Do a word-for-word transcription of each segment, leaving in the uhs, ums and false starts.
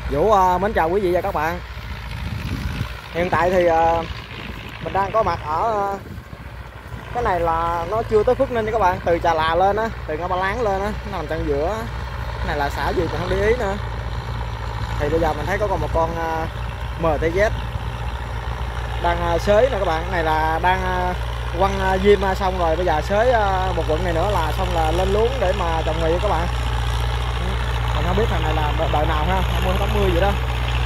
Vũ uh, mến chào quý vị và các bạn. Hiện tại thì uh, mình đang có mặt ở uh, cái này là nó chưa tới Phước Ninh nha các bạn, từ Trà Là lên á, từ Ngã Ba Láng lên á, nó nằm trong giữa. Cái này là xã gì mình không để ý nữa. Thì bây giờ mình thấy có còn một con uh, em tê zét đang uh, xới nè các bạn. Cái này là đang uh, quăng uh, diêm uh, xong rồi, bây giờ xới uh, một quận này nữa là xong là lên luống để mà trồng mì các bạn. Mình không biết thằng này là đợi nào ha, hai mươi tám mươi vậy đó.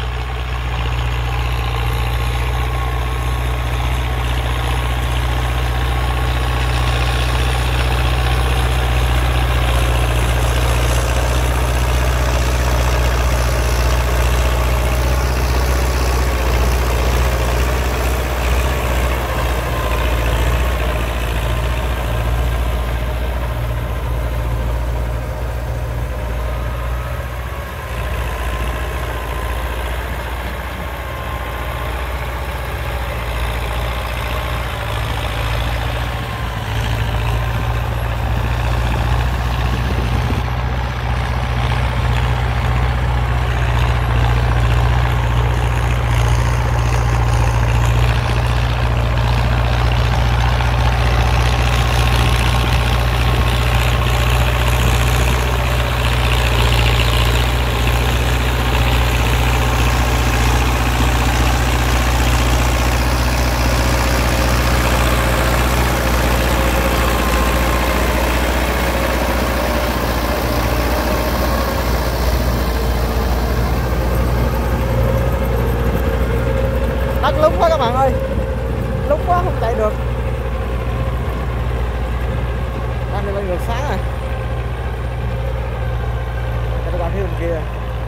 Lúng quá các bạn ơi, lúng quá không chạy được. Đang đi bên ngược sáng rồi, để qua phía bên kia.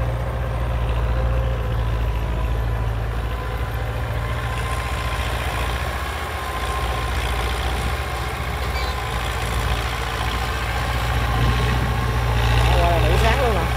Qua là buổi sáng luôn nè.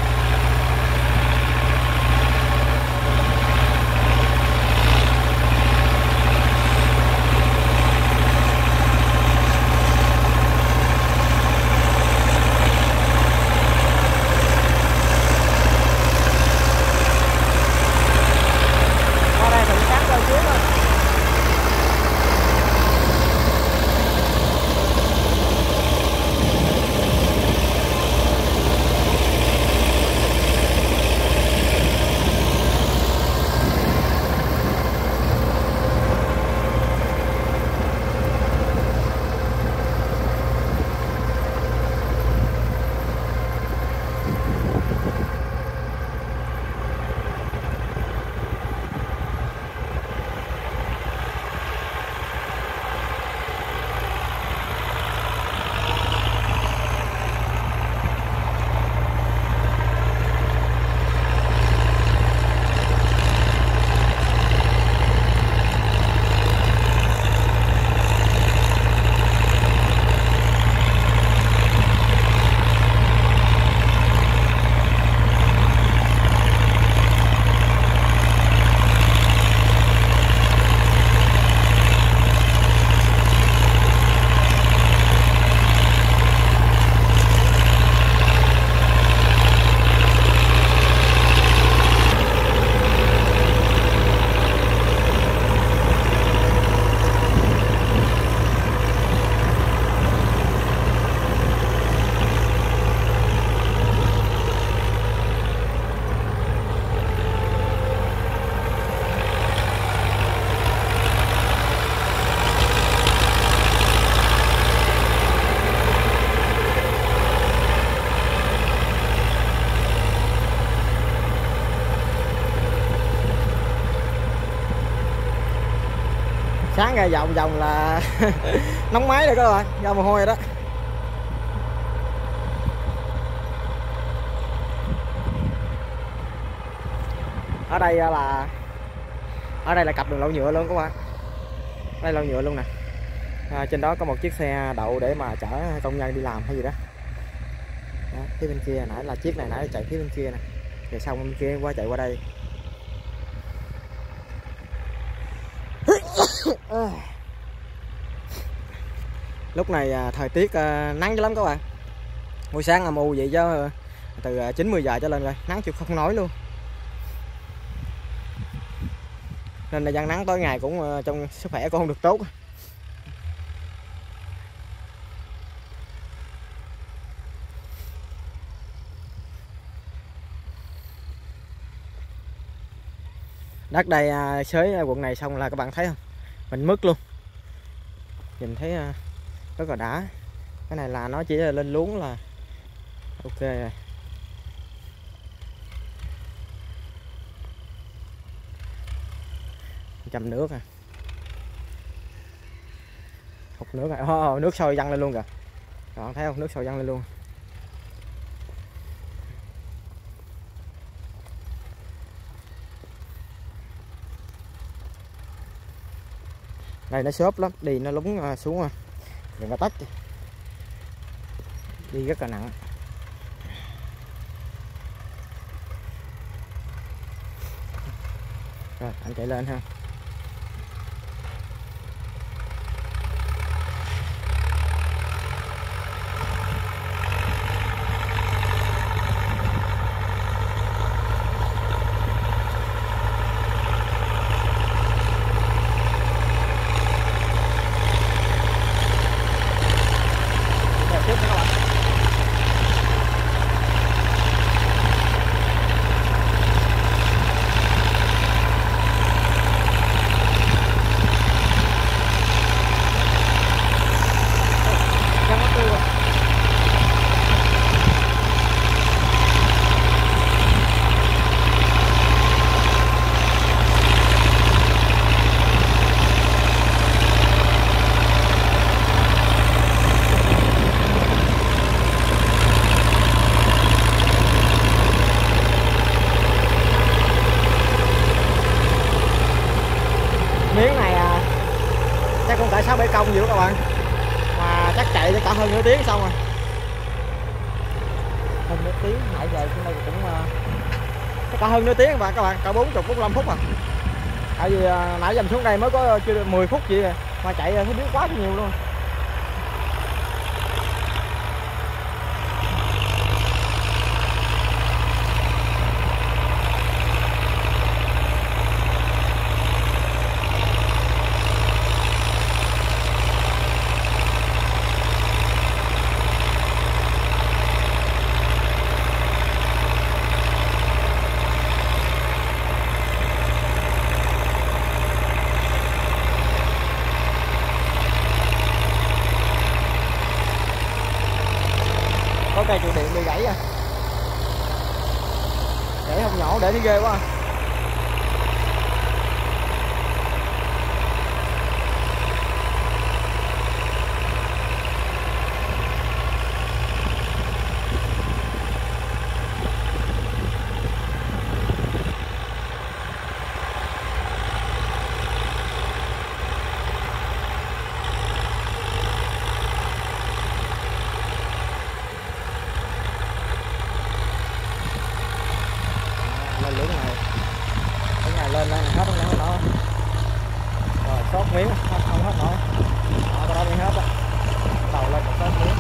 Sáng ra vòng vòng là nóng máy rồi các bạn, ra mồ hôi rồi đó. Ở đây là ở đây là cặp đường lộ nhựa luôn các bạn. Đây lộ nhựa luôn nè. À, trên đó có một chiếc xe đậu để mà chở công nhân đi làm hay gì đó. Đó, phía bên kia nãy là chiếc này nãy chạy phía bên kia nè, rồi xong bên kia qua chạy qua đây. Lúc này thời tiết nắng dữ lắm các bạn. Buổi sáng là mù vậy chứ từ chín mười giờ trở lên rồi, nắng chịu không nói luôn. nên là gian nắng tối ngày cũng trong sức khỏe cũng không được tốt. Đất đây xới quận này xong là các bạn thấy không, mình mứt luôn, nhìn thấy rất là đã. Cái này là nó chỉ là lên luống là ok rồi. Chầm nước à, hụt nước à, oh, nước sôi văng lên luôn kìa, các bạn thấy không, nước sôi văng lên luôn. Đây nó xốp lắm, đi nó lúng xuống, đừng có tách, đi rất là nặng. Rồi anh chạy lên ha. Miếng này à, chắc cũng tại sáu bê công gì đó các bạn, mà chắc chạy cả hơn nửa tiếng xong rồi, hơn nửa tiếng nãy giờ trên đây cũng uh, cả hơn nửa tiếng các bạn, các bạn cả bốn mươi bốn mươi lăm phút à. Tại vì uh, nãy dầm xuống đây mới có chưa được mười phút gì rồi, mà chạy thấy biết quá nhiều luôn. Có cây trụ điện bị gãy à, để không nhỏ để nó ghê quá. Lên lưỡng này, cái này lên lên hết không hết nổi, rồi sót miếng không, không hết nổi, đó, cái đó bị hết á, đầu lên một sót miếng.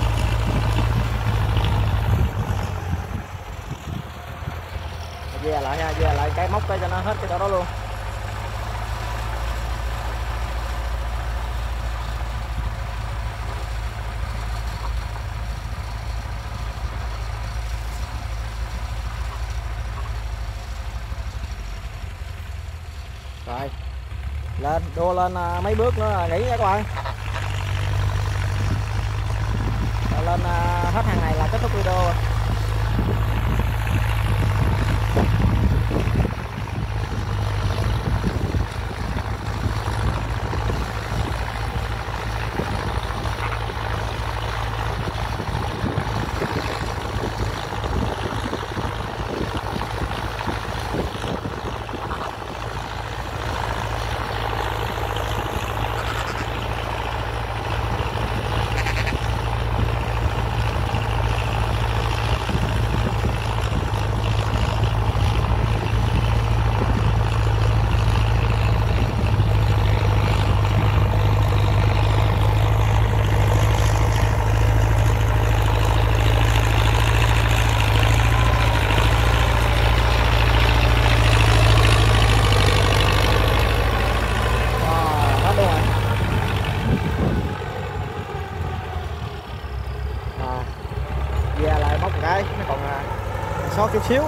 Ve lại nha, ve lại cái móc cái cho nó hết cái chỗ đó luôn. Rồi lên đua lên mấy bước nữa là nghỉ nha các bạn. Rồi lên hết hàng này là kết thúc video rồi. sót chút xíu.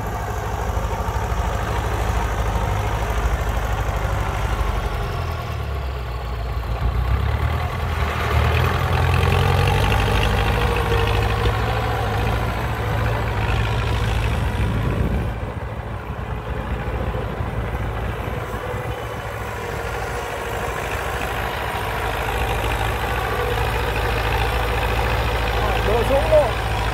Đổ xuống luôn.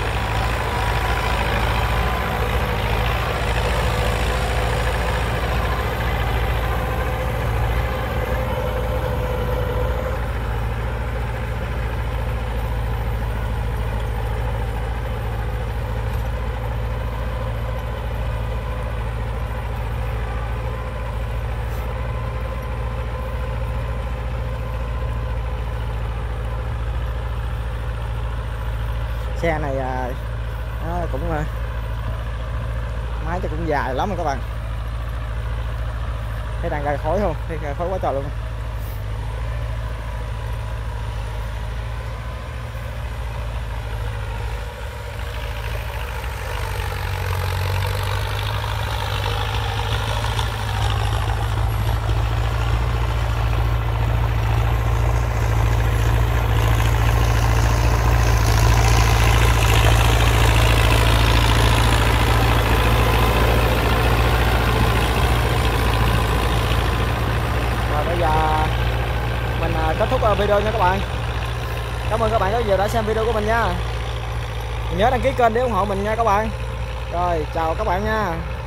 Xe này à, nó cũng à, máy chắc cũng dài lắm rồi các bạn. Thấy đang ra khói không? Thấy ra khói quá trời luôn. Kết thúc video nha các bạn. Cảm ơn các bạn rất nhiều đã xem video của mình nha. Nhớ đăng ký kênh để ủng hộ mình nha các bạn. Rồi chào các bạn nha.